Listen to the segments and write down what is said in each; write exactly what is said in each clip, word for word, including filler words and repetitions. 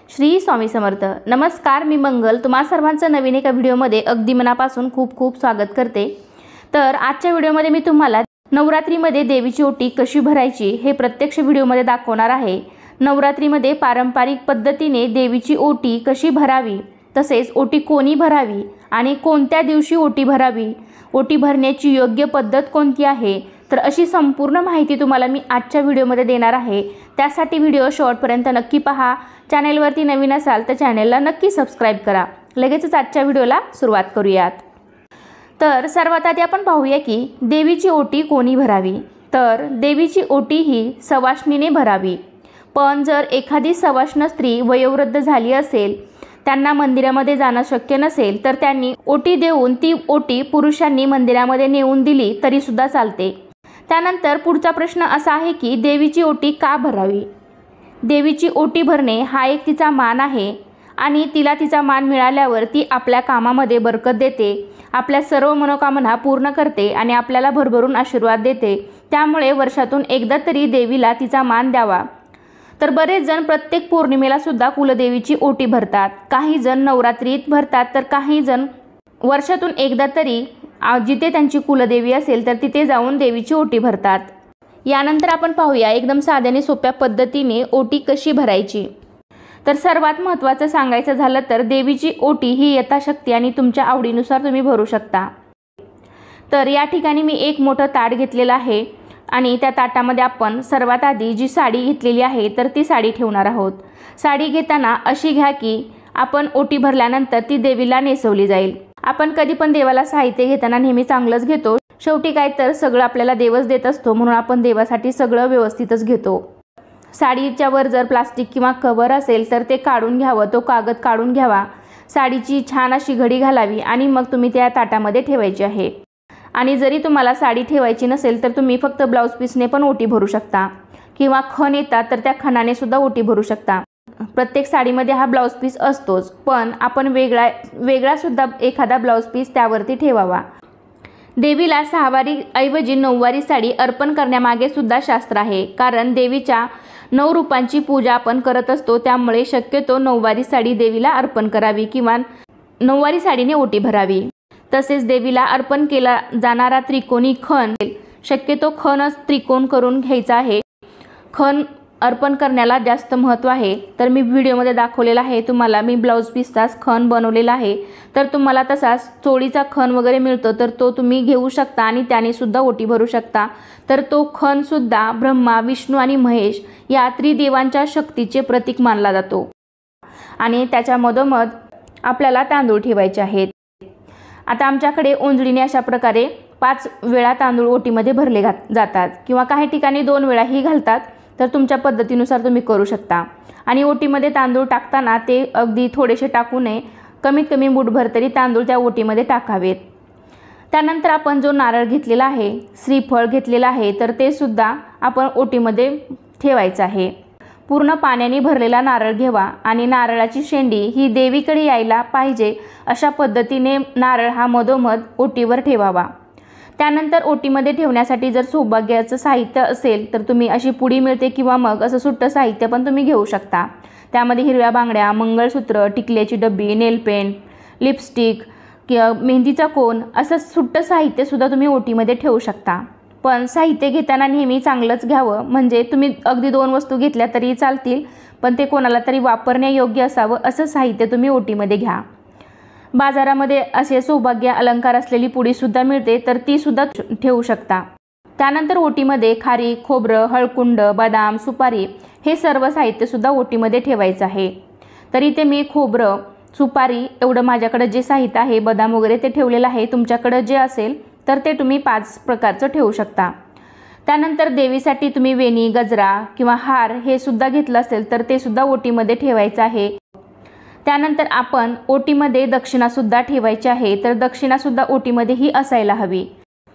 श्री स्वामी समर्थ। नमस्कार, मी मंगल तुम्हा सर्वांचं नवीन एका व्हिडिओमध्ये अगदी मनापासून खूप खूप स्वागत करते। तर आजच्या व्हिडिओमध्ये मी तुम्हाला नवरात्रीमध्ये देवीची ओटी कशी भरायची हे प्रत्यक्ष व्हिडिओमध्ये दाखवणार आहे। नवरात्रीमध्ये पारंपरिक पद्धतीने देवीची ओटी कशी भरावी, तसेच ओटी कोणी भरावी आणि कोणत्या दिवशी ओटी भरावी, ओटी भरण्याची योग्य पद्धत कोणती आहे, तर अशी संपूर्ण माहिती तुम्हाला मी आजच्या व्हिडिओमध्ये देणार आहे। त्यासाठी व्हिडिओ शेवटपर्यंत नक्की पहा। चॅनलवरती नवीन असाल तर चॅनलला नक्की सबस्क्राइब करा। लगेचच आजच्या व्हिडिओला सुरुवात करूयात। तर सर्वात आधी आपण पाहूया की देवीची ओटी कोणी भरावी। तर देवीची ओटी ही सवाष्णीने भरावी। पण जर एखादी सवाष्ण स्त्री वयोवृद्ध झाली असेल, त्यांना मंदिरामध्ये जाणं शक्य नसेल, तर त्यांनी ओटी देऊन ती ओटी पुरुषांनी मंदिरामध्ये नेऊन दिली तरी सुद्धा चालते। त्यानंतर पुढचा प्रश्न असा आहे की देवीची ओटी का भरावी। देवीची ओटी भरणे हा एक तिचा मान आहे आणि तिला तिचा मान मिळाल्यावर ती आपल्या कामामध्ये बरकत देते, आपल्या सर्व मनोकामना पूर्ण करते आणि आपल्याला भरभरून आशीर्वाद देते। त्यामुळे वर्षातून एकदा तरी देवीला तिचा मान द्यावा। तर बरेच जण प्रत्येक पौर्णिमेला सुद्धा कुलदेवीची ओटी भरतात। काही जण नवरात्रीत भरतात, तर काही जण वर्षातून एकदा तरी जिथे त्यांची कुलदेवी असेल तर तिथे जाऊन देवीची ओटी भरतात। यानंतर आपण पाहूया एकदम साध्याने सोप्या पद्धतीने ओटी कशी भरायची। तर सर्वात महत्त्वाचं सांगायचं झालं तर देवीची ओटी ही यथाशक्ती आणि तुमच्या आवडीनुसार तुम्ही भरू शकता। तर या ठिकाणी मी एक मोठं ताट घेतलेलं आहे आणि त्या ताटामध्ये आपण सर्वात आधी जी साडी घेतलेली आहे तर ती साडी ठेवणार आहोत। साडी घेताना अशी घ्या की आपण ओटी भरल्यानंतर ती देवीला नेसवली जाईल। आपण कधी पण देवाला साहित्य घेताना नेहमी चांगलंच घेतो। शेवटी काय तर सगळं आपल्याला देवच देत असतो, म्हणून आपण देवासाठी सगळं व्यवस्थितच घेतो। साडीच्या वर जर प्लास्टिक किंवा कव्हर असेल तर ते काढून घ्यावं, तो कागद काढून घ्यावा। साडीची छान अशी घडी घालावी आणि मग तुम्ही त्या ताटामध्ये ठेवायची आहे। आणि जरी तुम्हाला साडी ठेवायची नसेल तर तुम्ही फक्त ब्लाऊज पीसने पण ओटी भरू शकता किंवा खण येतात तर त्या खणाने सुद्धा ओटी भरू शकता। प्रत्येक साडीमध्ये हा ब्लाऊज पीस असतोच, पण आपण वेगळा वेगळा सुद्धा एखादा ब्लाऊज पीस त्यावरती ठेवावा। देवीला सहावारी ऐवजी नऊवारी साडी अर्पण करण्यामागे सुद्धा शास्त्र आहे, कारण देवीच्या नऊ रूपांची पूजा आपण करत असतो। त्यामुळे शक्यतो नऊवारी साडी देवीला अर्पण करावी किंवा नऊवारी साडीने ओटी भरावी। तसेच देवीला अर्पण केला जाणारा त्रिकोणी खण शक्यतो खणच त्रिकोण करून घ्यायचा आहे। खण अर्पण करण्याला जास्त महत्त्व आहे। तर मी व्हिडिओमध्ये दाखवलेला आहे, तुम्हाला मी ब्लाऊज पीसचाच खण बनवलेला आहे। तर तुम्हाला तसाच चोळीचा खण वगैरे मिळतो तर तो तुम्ही घेऊ शकता आणि त्याने सुद्धा ओटी भरू शकता। तर तो खण सुद्धा ब्रह्मा, विष्णू आणि महेश या त्रिदेवांच्या शक्तीचे प्रतीक मानला जातो आणि त्याच्या मधोमध आपल्याला तांदूळ ठेवायचे आहेत। आता आमच्याकडे ओंजळीने अशा प्रकारे पाच वेळा तांदूळ ओटीमध्ये भरले जातात किंवा काही ठिकाणी दोन वेळाही घालतात। तर तुमच्या पद्धतीनुसार तुम्ही करू शकता। आणि ओटीमध्ये तांदूळ टाकताना ते अगदी थोडेसे टाकू नये, कमीत कमी मूठभर तरी तांदूळ त्या ओटीमध्ये टाकावेत। त्यानंतर आपण जो नारळ घेतलेला आहे, श्रीफळ घेतलेला आहे, तर ते सुद्धा आपण ओटीमध्ये ठेवायचं आहे। पूर्ण पाण्याने भरलेला नारळ घ्यावा आणि नारळाची शेंडी ही देवीकडे यायला पाहिजे अशा पद्धतीने नारळ हा मधोमध ओटीवर ठेवावा। त्यानंतर ओटीमध्ये ठेवण्यासाठी जर सौभाग्याचं साहित्य असेल तर तुम्ही अशी पुडी मिळते किंवा मग असं सुट्टं साहित्य पण तुम्ही घेऊ शकता। त्यामध्ये हिरव्या बांगड्या, मंगळसूत्र, टिकल्याची डब्बी, नेलपेंट, लिपस्टिक किंवा मेहंदीचा कोन असं सुट्टं साहित्यसुद्धा तुम्ही ओटीमध्ये ठेवू शकता। पण साहित्य घेताना नेहमी चांगलंच घ्यावं, म्हणजे तुम्ही अगदी दोन वस्तू घेतल्या तरी चालतील, पण ते कोणाला तरी वापरण्यायोग्य असावं असं साहित्य तुम्ही ओटीमध्ये घ्या। बाजारामध्ये असे सौभाग्य अलंकार असलेली पुडीसुद्धा मिळते, तर ती सुद्धा ठेवू शकता। त्यानंतर ओटीमध्ये खारी, खोबरं, हळकुंड, बदाम, सुपारी हे सर्व साहित्यसुद्धा ओटीमध्ये ठेवायचं आहे। तर इथे मी खोबरं, सुपारी एवढं माझ्याकडे जे साहित्य आहे, बदाम वगैरे ते ठेवलेलं आहे। तुमच्याकडे जे असेल तर ते तुम्ही पाच प्रकारचं ठेवू शकता। त्यानंतर देवीसाठी तुम्ही वेणी, गजरा किंवा हार हे सुद्धा घेतलं असेल तर ते सुद्धा ओटीमध्ये ठेवायचं आहे। त्यानंतर आपण ओटीमध्ये दक्षिणासुद्धा ठेवायची आहे, तर दक्षिणासुद्धा ओटीमध्ये ही असायला हवी।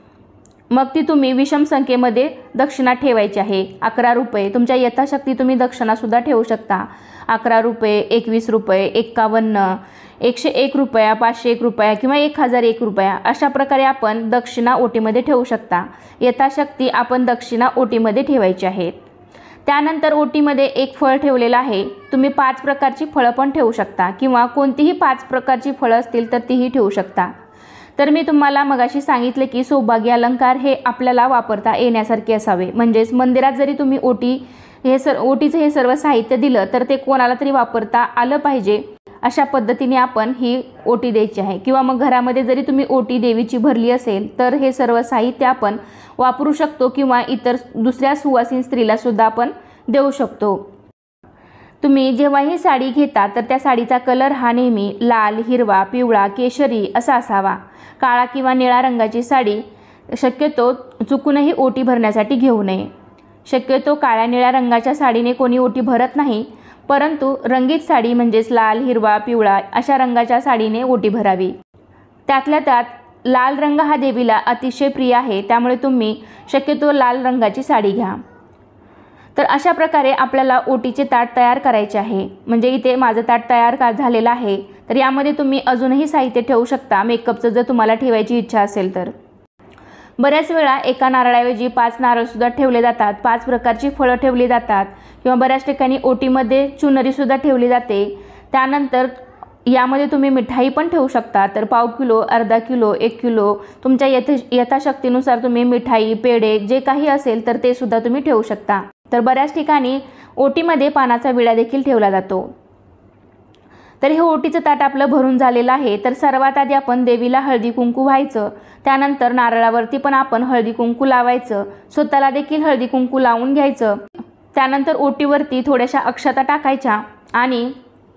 मग ती तुम्ही विषम संख्येमध्ये दक्षिणा ठेवायची आहे। अकरा रुपये तुमच्या यथाशक्ती तुम्ही दक्षिणासुद्धा ठेवू शकता। अकरा रुपये, एकवीस रुपये, एक्कावन्न, एकशे एक रुपया, पाचशे एक रुपया किंवा एक हजार एक रुपया अशा प्रकारे आपण दक्षिणा ओटीमध्ये ठेवू शकता। यथाशक्ती आपण दक्षिणा ओटीमध्ये ठेवायची आहेत। त्यानंतर ओटीमध्ये एक फळ ठेवलेलं आहे। तुम्ही पाच प्रकारची फळं पण ठेवू शकता किंवा कोणतीही पाच प्रकारची फळं असतील तर तीही ठेवू शकता। तर मी तुम्हाला मगाशी सांगितले की सौभाग्य अलंकार हे आपल्याला वापरता येण्यासारखे असावे, म्हणजेच मंदिरात जरी तुम्ही ओटी हे सर ओटीचं हे सर्व साहित्य दिलं तर ते कोणाला तरी वापरता आलं पाहिजे, अशा पद्धतीने आपण ही ओटी द्यायची आहे। किंवा मग घरामध्ये जरी तुम्ही ओटी देवीची भरली असेल तर हे सर्व साहित्य आपण वापरू शकतो किंवा इतर दुसऱ्या सुवासिन स्त्रीला सुद्धा आपण देऊ शकतो। तुम्ही जेव्हा ही साडी घेता तर त्या साडीचा कलर हा नेहमी लाल, हिरवा, पिवळा, केशरी असा असावा। काळा किंवा निळा रंगाची साडी शक्यतो चुकूनही ओटी भरण्यासाठी घेऊ नये। शक्यतो काळ्या निळ्या रंगाच्या साडीने कोणी ओटी भरत नाही, परंतु रंगीत साडी म्हणजेच लाल, हिरवा, पिवळा अशा रंगाच्या साडीने ओटी भरावी। त्यातल्या त्यात लाल रंग हा देवीला अतिशय प्रिय आहे, त्यामुळे तुम्ही शक्यतो लाल रंगाची साडी घ्या। तर अशा प्रकारे आपल्याला ओटीचे ताट तयार करायचे आहे। म्हणजे इथे माझं ताट तयार का झालेलं आहे, तर यामध्ये तुम्ही अजूनही साहित्य ठेवू शकता मेकअपचं जर तुम्हाला ठेवायची इच्छा असेल तर। बऱ्याच वेळा एका नारळाऐवजी पाच नारळसुद्धा ठेवले जातात, पाच प्रकारची फळं ठेवली जातात किंवा बऱ्याच ठिकाणी ओटीमध्ये चुनरीसुद्धा ठेवली जाते। त्यानंतर यामध्ये तुम्ही मिठाई पण ठेवू शकता, तर पाव किलो, अर्धा किलो, एक किलो तुमच्या यथ यथाशक्तीनुसार तुम्ही मिठाई, पेढे जे काही असेल तर ते सुद्धा तुम्ही ठेवू शकता। तर बऱ्याच ठिकाणी ओटीमध्ये पानाचा विडा देखील ठेवला जातो। तर हे ओटीचं ताट आपलं भरून झालेलं आहे। तर सर्वात आधी आपण देवीला हळदी कुंकू व्हायचं, त्यानंतर नारळावरती पण आपण हळदी कुंकू लावायचं, स्वतःला देखील हळदी कुंकू लावून घ्यायचं। त्यानंतर ओटीवरती थोड्याशा अक्षता टाकायच्या आणि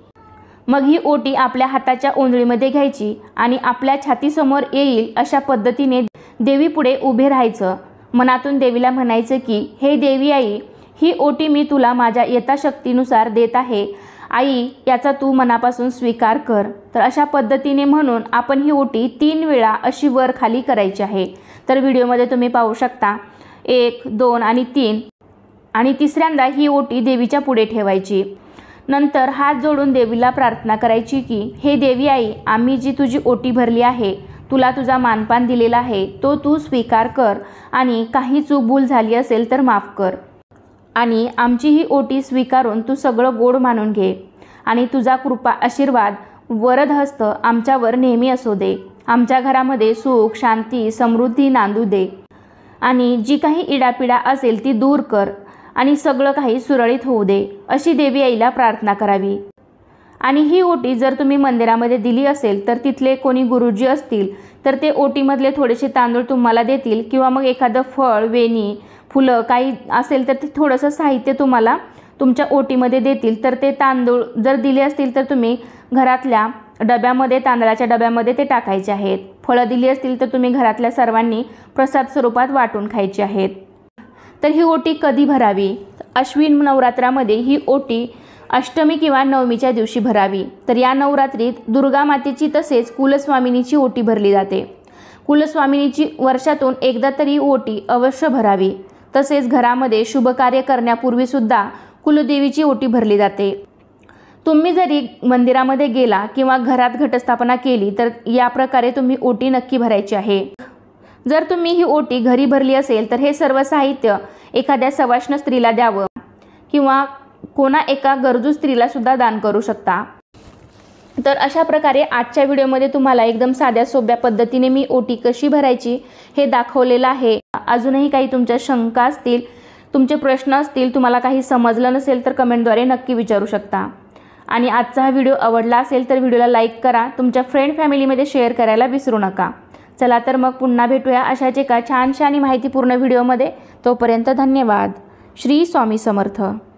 मग ही ओटी आपल्या हाताच्या ओंजळीमध्ये घ्यायची आणि आपल्या छातीसमोर येईल अशा पद्धतीने देवीपुढे उभे राहायचं। मनातून देवीला म्हणायचं की हे देवी आई, ही ओटी मी तुला माझ्या यथाशक्तीनुसार देत आहे, आई याचा तू मनापासून स्वीकार कर। तर अशा पद्धतीने म्हणून आपण ही ओटी तीन वेळा अशी वर खाली करायची आहे। तर व्हिडिओमध्ये तुम्ही पाहू शकता एक, दोन आणि तीन, आणि तिसऱ्यांदा ही ओटी देवीच्या पुढे ठेवायची। नंतर हात जोडून देवीला प्रार्थना करायची की हे देवी आई, आम्ही जी तुझी ओटी भरली आहे, तुला तुझा मानपान दिलेला आहे तो तू स्वीकार कर आणि काही चूक भूल झाली असेल तर माफ कर आणि आमची ही ओटी स्वीकारून तू सगळं गोड मानून घे आणि तुझा कृपा आशीर्वाद वरदहस्त आमच्यावर नेहमी असू दे। आमच्या घरामध्ये सुख, शांती, समृद्धी नांदू दे आणि जी काही इडापिडा असेल ती दूर कर आणि सगळं काही सुरळीत होऊ दे, अशी देवी आईला प्रार्थना करावी। आणि ही ओटी जर तुम्ही मंदिरामध्ये दिली असेल तर तिथले कोणी गुरुजी असतील तर ते ओटीमधले थोडेसे तांदूळ तुम्हाला देतील किंवा मग एखादं फळ, वेणी, फुलं काही असेल तर ते थोडंसं साहित्य तुम्हाला तुमच्या ओटीमध्ये देतील। तर ते तांदूळ जर दिले असतील तर तुम्ही घरातल्या डब्यामध्ये, तांदळाच्या डब्यामध्ये ते टाकायचे आहेत। फळं दिली असतील तर तुम्ही घरातल्या सर्वांनी प्रसाद स्वरूपात वाटून खायची आहेत। तर ही ओटी कधी भरावी? अश्विन नवरात्रामध्ये ही ओटी अष्टमी किंवा नवमीच्या दिवशी भरावी। तर या नवरात्रीत दुर्गा मातेची तसेच कुलस्वामिनीची ओटी भरली जाते। कुलस्वामिनीची वर्षातून एकदा तरी ओटी अवश्य भरावी। तसेच घरामध्ये शुभ कार्य करण्यापूर्वी सुद्धा कुलदेवीची ओटी भरली जाते। तुम्ही जरी मंदिरामध्ये गेला किंवा घरात घटस्थापना केली तर या प्रकारे तुम्ही ओटी नक्की भरायची आहे। जर तुम्ही ही ओटी घरी भरली असेल तर हे सर्व साहित्य एखाद्या सवाष्ण स्त्रीला द्यावं किंवा कोणा एका गरजू स्त्रीला सुद्धा दान करू शकता। तर अशा प्रकारे आजच्या व्हिडिओमध्ये तुम्हाला एकदम साध्या सोप्या पद्धतीने मी ओटी कशी भरायची हे दाखवलेलं आहे। अजूनही काही तुमच्या शंका असतील, तुमचे प्रश्न असतील, तुम्हाला काही समजलं नसेल तर कमेंटद्वारे नक्की विचारू शकता। आणि आजचा हा व्हिडिओ आवडला असेल तर व्हिडिओला लाईक करा, तुमच्या फ्रेंड फॅमिलीमध्ये शेअर करायला विसरू नका। चला तर मग पुन्हा भेटूया अशाच एका छानशा आणि माहितीपूर्ण व्हिडिओमध्ये। तोपर्यंत धन्यवाद। श्री स्वामी समर्थ।